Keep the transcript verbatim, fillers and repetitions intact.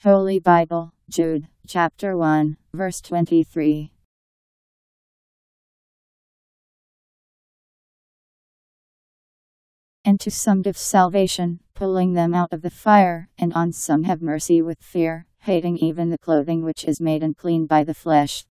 Holy Bible, Jude, Chapter one, verse twenty-three. And to some give salvation, pulling them out of the fire, and on some have mercy with fear, hating even the clothing which is made unclean by the flesh.